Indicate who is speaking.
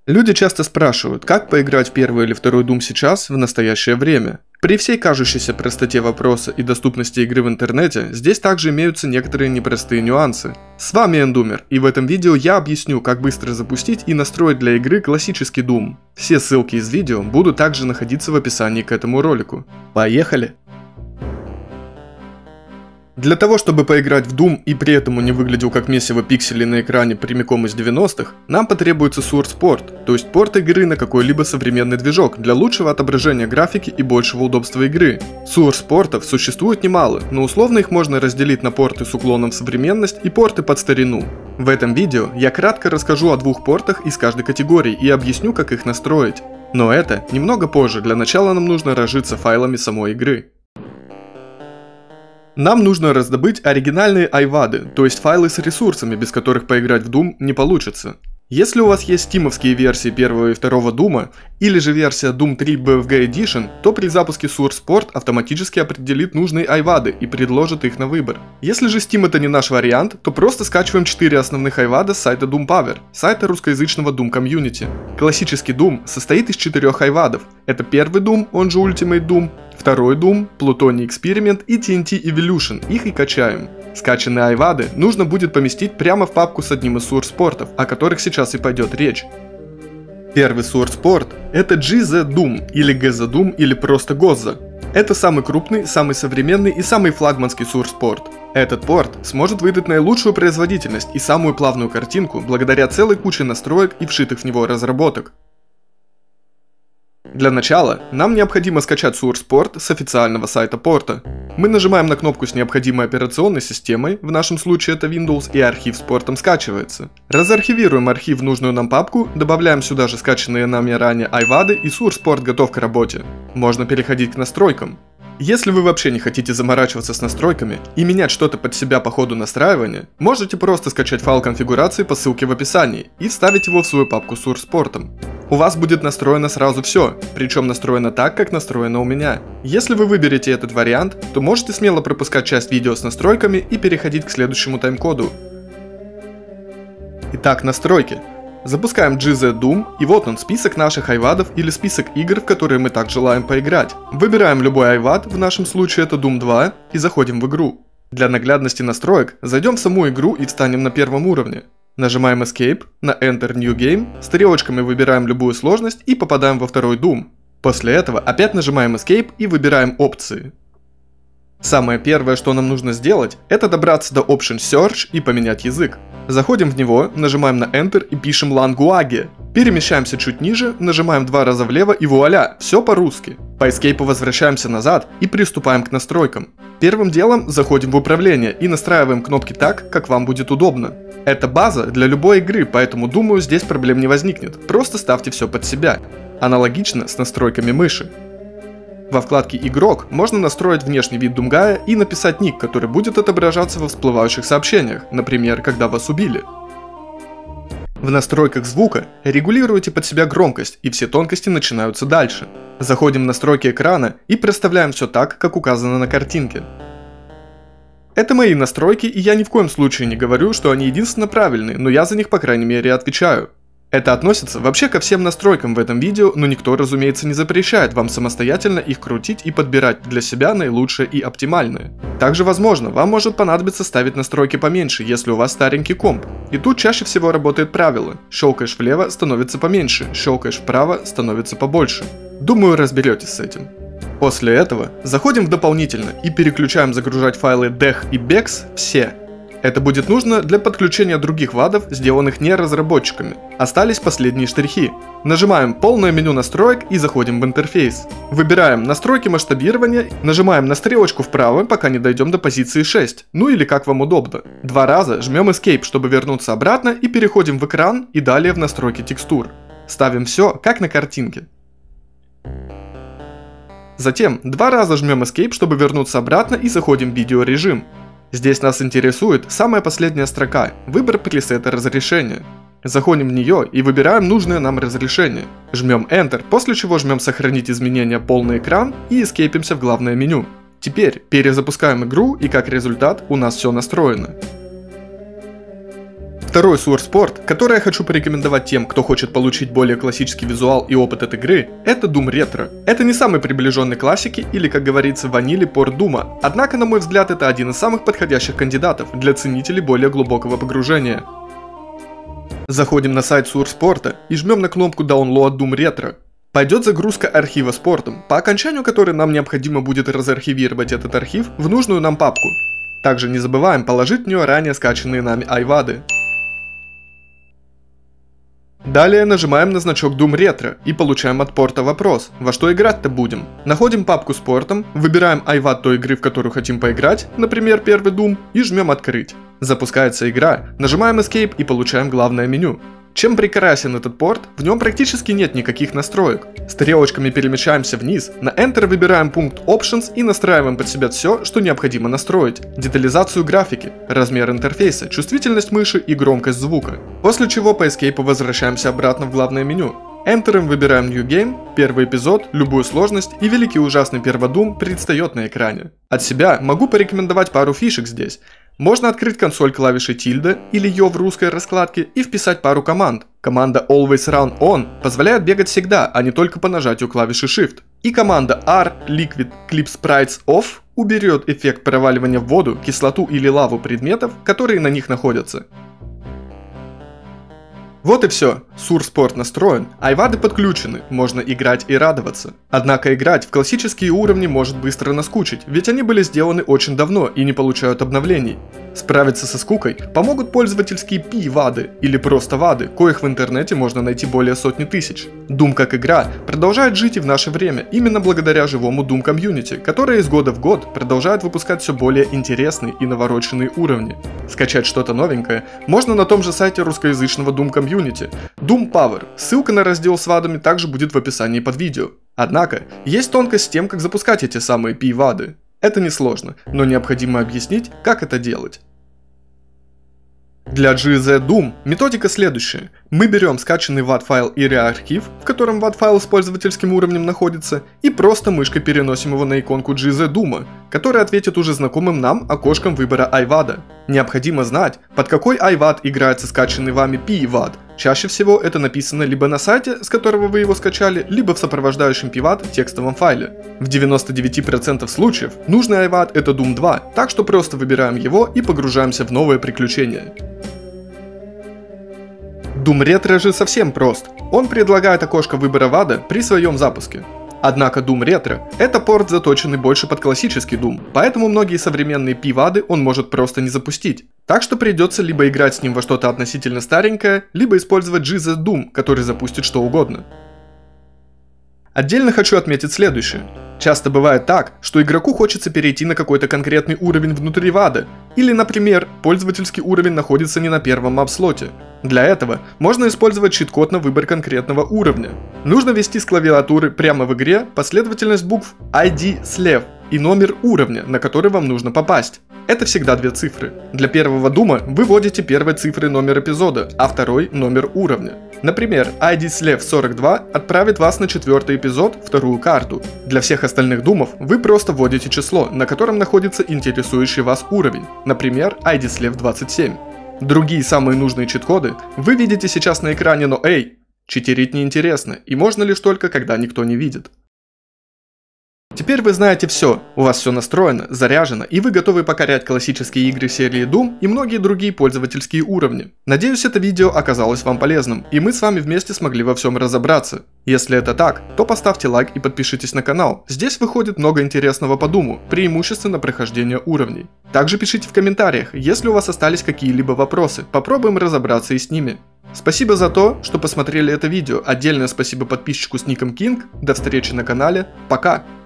Speaker 1: Люди часто спрашивают, как поиграть в первый или второй Doom сейчас, в настоящее время. При всей кажущейся простоте вопроса и доступности игры в интернете, здесь также имеются некоторые непростые нюансы. С вами Эндумер, и в этом видео я объясню, как быстро запустить и настроить для игры классический Doom. Все ссылки из видео будут также находиться в описании к этому ролику. Поехали! Для того, чтобы поиграть в Doom и при этом он не выглядел как месиво пикселей на экране прямиком из 90-х, нам потребуется SourcePort, то есть порт игры на какой-либо современный движок для лучшего отображения графики и большего удобства игры. SourcePортов существует немало, но условно их можно разделить на порты с уклоном в современность и порты под старину. В этом видео я кратко расскажу о двух портах из каждой категории и объясню, как их настроить. Но это немного позже, для начала нам нужно разжиться файлами самой игры. Нам нужно раздобыть оригинальные айвады, то есть файлы с ресурсами, без которых поиграть в Doom не получится. Если у вас есть стимовские версии первого и второго Doom, или же версия Doom 3 BFG Edition, то при запуске SourcePort автоматически определит нужные айвады и предложит их на выбор. Если же Steam это не наш вариант, то просто скачиваем 4 основных айвада с сайта Doom Power, сайта русскоязычного Doom Community. Классический Doom состоит из 4 айвадов. Это первый Doom, он же Ultimate Doom, второй Doom, Plutonic Experiment и TNT Evolution, их и качаем. Скачанные айвады нужно будет поместить прямо в папку с одним из SourcePортов, о которых сейчас и пойдет речь. Первый SourcePort — это GZ Doom, или GZ Doom, или просто GOZA. Это самый крупный, самый современный и самый флагманский SourcePort. Этот порт сможет выдать наилучшую производительность и самую плавную картинку благодаря целой куче настроек и вшитых в него разработок. Для начала нам необходимо скачать SourcePort с официального сайта порта. Мы нажимаем на кнопку с необходимой операционной системой, в нашем случае это Windows, и архив с портом скачивается. Разархивируем архив в нужную нам папку, добавляем сюда же скачанные нами ранее айвады, и SourcePort готов к работе. Можно переходить к настройкам. Если вы вообще не хотите заморачиваться с настройками и менять что-то под себя по ходу настраивания, можете просто скачать файл конфигурации по ссылке в описании и вставить его в свою папку с SourcePort. У вас будет настроено сразу все, причем настроено так, как настроено у меня. Если вы выберете этот вариант, то можете смело пропускать часть видео с настройками и переходить к следующему тайм-коду. Итак, настройки. Запускаем GZ Doom, и вот он, список наших айвадов или список игр, в которые мы так желаем поиграть. Выбираем любой айвад, в нашем случае это Doom 2, и заходим в игру. Для наглядности настроек зайдем в саму игру и встанем на первом уровне. Нажимаем Escape, на Enter New Game, стрелочками выбираем любую сложность и попадаем во второй Doom. После этого опять нажимаем Escape и выбираем опции. Самое первое, что нам нужно сделать, это добраться до Option Search и поменять язык. Заходим в него, нажимаем на Enter и пишем Language. Перемещаемся чуть ниже, нажимаем 2 раза влево и вуаля, все по-русски. По Escape возвращаемся назад и приступаем к настройкам. Первым делом заходим в управление и настраиваем кнопки так, как вам будет удобно. Это база для любой игры, поэтому думаю, здесь проблем не возникнет, просто ставьте все под себя. Аналогично с настройками мыши. Во вкладке «Игрок» можно настроить внешний вид Думгая и написать ник, который будет отображаться во всплывающих сообщениях, например, когда вас убили. В настройках звука регулируйте под себя громкость, и все тонкости начинаются дальше. Заходим в настройки экрана и проставляем все так, как указано на картинке. Это мои настройки, и я ни в коем случае не говорю, что они единственно правильные, но я за них по крайней мере отвечаю. Это относится вообще ко всем настройкам в этом видео, но никто, разумеется, не запрещает вам самостоятельно их крутить и подбирать для себя наилучшее и оптимальное. Также, возможно, вам может понадобиться ставить настройки поменьше, если у вас старенький комп. И тут чаще всего работает правило: щелкаешь влево, становится поменьше, щелкаешь вправо, становится побольше. Думаю, разберетесь с этим. После этого заходим в дополнительно и переключаем загружать файлы DEX и BEX все. Это будет нужно для подключения других вадов, сделанных не разработчиками. Остались последние штрихи. Нажимаем полное меню настроек и заходим в интерфейс. Выбираем настройки масштабирования, нажимаем на стрелочку вправо, пока не дойдем до позиции 6, ну или как вам удобно. 2 раза жмем Escape, чтобы вернуться обратно, и переходим в экран и далее в настройки текстур. Ставим все как на картинке. Затем 2 раза жмем Escape, чтобы вернуться обратно, и заходим в видеорежим. Здесь нас интересует самая последняя строка – выбор пресета разрешения. Заходим в нее и выбираем нужное нам разрешение. Жмем Enter, после чего жмем сохранить изменения полный экран и эскейпимся в главное меню. Теперь перезапускаем игру, и как результат у нас все настроено. Второй Sourceport, который я хочу порекомендовать тем, кто хочет получить более классический визуал и опыт от игры, это Doom Retro. Это не самый приближенный к классике или, как говорится, ванили порт Дума, однако, на мой взгляд, это один из самых подходящих кандидатов для ценителей более глубокого погружения. Заходим на сайт Sourceport и жмем на кнопку Download Doom Retro. Пойдет загрузка архива с портом, по окончанию которой нам необходимо будет разархивировать этот архив в нужную нам папку. Также не забываем положить в нее ранее скачанные нами айвады. Далее нажимаем на значок Doom Retro и получаем от порта вопрос, во что играть-то будем. Находим папку с портом, выбираем айвад той игры, в которую хотим поиграть, например, первый Doom, и жмем открыть. Запускается игра, нажимаем Escape и получаем главное меню. Чем прекрасен этот порт, в нем практически нет никаких настроек. Стрелочками перемещаемся вниз, на Enter выбираем пункт Options и настраиваем под себя все, что необходимо настроить. Детализацию графики, размер интерфейса, чувствительность мыши и громкость звука. После чего по Escape возвращаемся обратно в главное меню. Enter выбираем New Game, первый эпизод, любую сложность и великий ужасный первый Doom предстает на экране. От себя могу порекомендовать пару фишек здесь. Можно открыть консоль клавишей тильда или ее в русской раскладке и вписать пару команд. Команда Always Run On позволяет бегать всегда, а не только по нажатию клавиши Shift. И команда R Liquid Clip Sprites Off уберет эффект проваливания в воду, кислоту или лаву предметов, которые на них находятся. Вот и все, Sourceport настроен, айвады подключены, можно играть и радоваться. Однако играть в классические уровни может быстро наскучить, ведь они были сделаны очень давно и не получают обновлений. Справиться со скукой помогут пользовательские P-вады или просто вады, коих в интернете можно найти более сотни тысяч. Doom как игра продолжает жить и в наше время, именно благодаря живому Doom комьюнити, которое из года в год продолжает выпускать все более интересные и навороченные уровни. Скачать что-то новенькое можно на том же сайте русскоязычного Doom комьюнити Doom Power, ссылка на раздел с вадами также будет в описании под видео. Однако, есть тонкость с тем, как запускать эти самые P-вады. Это несложно, но необходимо объяснить, как это делать. Для GZ Doom методика следующая. Мы берем скачанный WAD файл или архив, в котором WAD файл с пользовательским уровнем находится, и просто мышкой переносим его на иконку GZ Doom, которая ответит уже знакомым нам окошком выбора айвада. Необходимо знать, под какой айвад играется скачанный вами P-вад. Чаще всего это написано либо на сайте, с которого вы его скачали, либо в сопровождающем P-вад текстовом файле. В 99% случаев нужный айвад это Doom 2, так что просто выбираем его и погружаемся в новое приключение. Doom Retro же совсем прост. Он предлагает окошко выбора вада при своем запуске. Однако Doom Retro — это порт, заточенный больше под классический Doom, поэтому многие современные P-вады он может просто не запустить. Так что придется либо играть с ним во что-то относительно старенькое, либо использовать GZ Doom, который запустит что угодно. Отдельно хочу отметить следующее. Часто бывает так, что игроку хочется перейти на какой-то конкретный уровень внутри вада, или, например, пользовательский уровень находится не на первом мап-слоте. Для этого можно использовать чит-код на выбор конкретного уровня. Нужно ввести с клавиатуры прямо в игре последовательность букв ID слева и номер уровня, на который вам нужно попасть. Это всегда две цифры. Для первого дума вы вводите первой цифрой номер эпизода, а второй номер уровня. Например, ID слева 42 отправит вас на 4-й эпизод, вторую карту. Для всех остальных думов вы просто вводите число, на котором находится интересующий вас уровень. Например, ID слева 27. Другие самые нужные чит-коды вы видите сейчас на экране, но эй, читерить неинтересно, и можно лишь только, когда никто не видит. Теперь вы знаете все, у вас все настроено, заряжено, и вы готовы покорять классические игры серии Doom и многие другие пользовательские уровни. Надеюсь, это видео оказалось вам полезным, и мы с вами вместе смогли во всем разобраться. Если это так, то поставьте лайк и подпишитесь на канал, здесь выходит много интересного по Doom, преимущественно прохождение уровней. Также пишите в комментариях, если у вас остались какие-либо вопросы, попробуем разобраться и с ними. Спасибо за то, что посмотрели это видео, отдельное спасибо подписчику с ником King, до встречи на канале, пока!